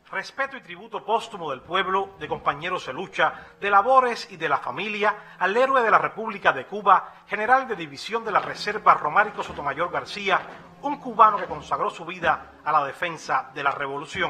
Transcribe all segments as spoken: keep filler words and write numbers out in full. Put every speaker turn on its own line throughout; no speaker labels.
Respeto y tributo póstumo del pueblo, de compañeros de lucha, de labores y de la familia, al héroe de la República de Cuba, general de división de la Reserva Romárico Sotomayor García, un cubano que consagró su vida a la defensa de la revolución.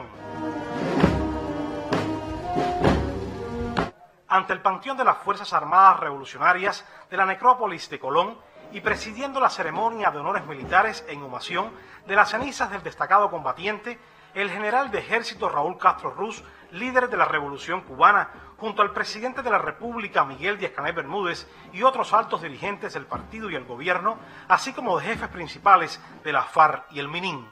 Ante el panteón de las Fuerzas Armadas Revolucionarias de la necrópolis de Colón y presidiendo la ceremonia de honores militares e inhumación de las cenizas del destacado combatiente, el general de ejército Raúl Castro Ruz, líder de la Revolución Cubana, junto al presidente de la República Miguel Díaz-Canel Bermúdez y otros altos dirigentes del partido y el gobierno, así como de jefes principales de la FARC y el MININ.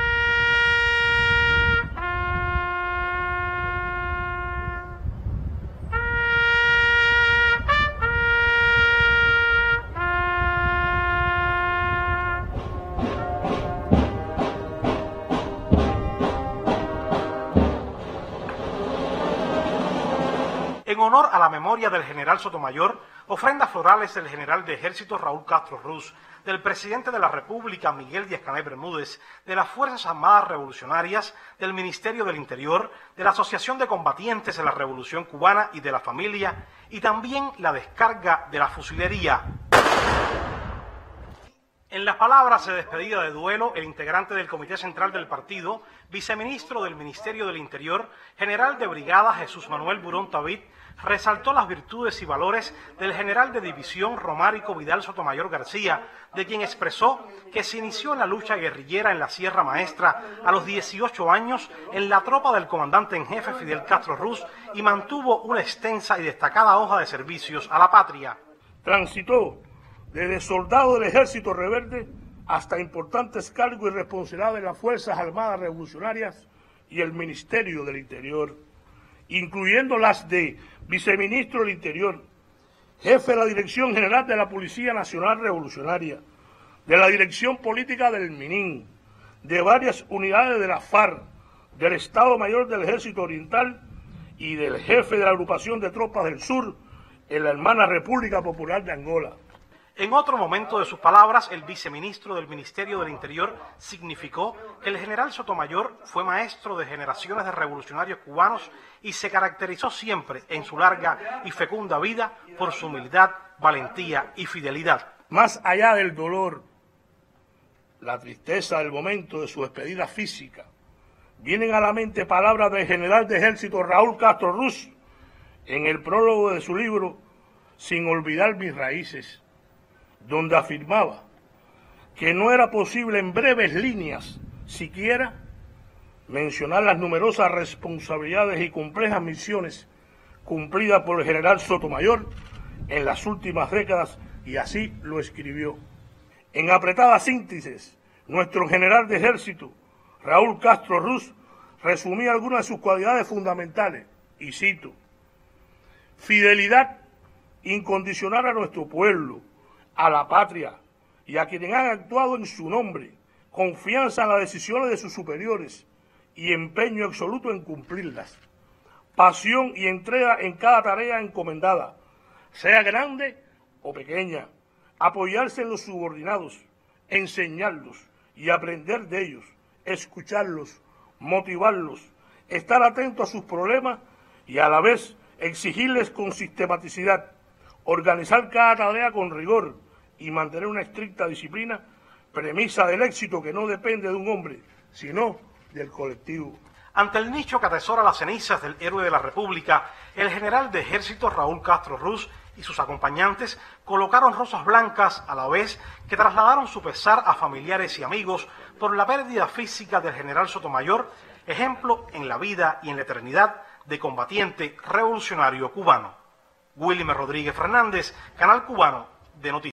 En honor a la memoria del general Sotomayor, ofrendas florales del general de ejército Raúl Castro Ruz, del presidente de la República Miguel Díaz-Canel Bermúdez, de las Fuerzas Armadas Revolucionarias, del Ministerio del Interior, de la Asociación de Combatientes de la Revolución Cubana y de la Familia, y también la descarga de la fusilería. En las palabras de despedida de duelo, el integrante del Comité Central del Partido, viceministro del Ministerio del Interior, general de brigada Jesús Manuel Burón Tabit, resaltó las virtudes y valores del general de división Romárico Vidal Sotomayor García, de quien expresó que se inició en la lucha guerrillera en la Sierra Maestra a los dieciocho años en la tropa del comandante en jefe Fidel Castro Ruz y mantuvo una extensa y destacada hoja de servicios a la patria.
Transitó desde soldado del ejército rebelde hasta importantes cargos y responsabilidades de las Fuerzas Armadas Revolucionarias y el Ministerio del Interior, incluyendo las de viceministro del Interior, jefe de la Dirección General de la Policía Nacional Revolucionaria, de la Dirección Política del MININ, de varias unidades de la FARC, del Estado Mayor del Ejército Oriental y del jefe de la Agrupación de Tropas del Sur en la hermana República Popular de Angola.
En otro momento de sus palabras, el viceministro del Ministerio del Interior significó que el general Sotomayor fue maestro de generaciones de revolucionarios cubanos y se caracterizó siempre en su larga y fecunda vida por su humildad, valentía y fidelidad.
Más allá del dolor, la tristeza del momento de su despedida física, vienen a la mente palabras del general de ejército Raúl Castro Ruz en el prólogo de su libro Sin olvidar mis raíces, donde afirmaba que no era posible en breves líneas siquiera mencionar las numerosas responsabilidades y complejas misiones cumplidas por el general Sotomayor en las últimas décadas, y así lo escribió. En apretada síntesis, nuestro general de ejército, Raúl Castro Ruz, resumía algunas de sus cualidades fundamentales, y cito: fidelidad incondicional a nuestro pueblo, a la patria y a quienes han actuado en su nombre, confianza en las decisiones de sus superiores y empeño absoluto en cumplirlas, pasión y entrega en cada tarea encomendada, sea grande o pequeña, apoyarse en los subordinados, enseñarlos y aprender de ellos, escucharlos, motivarlos, estar atento a sus problemas y a la vez exigirles con sistematicidad, organizar cada tarea con rigor y mantener una estricta disciplina, premisa del éxito que no depende de un hombre, sino del colectivo.
Ante el nicho que atesora las cenizas del héroe de la República, el general de ejército Raúl Castro Ruz y sus acompañantes colocaron rosas blancas a la vez que trasladaron su pesar a familiares y amigos por la pérdida física del general Sotomayor, ejemplo en la vida y en la eternidad de combatiente revolucionario cubano. Wilmer Rodríguez Fernández, Canal Cubano de Noticias.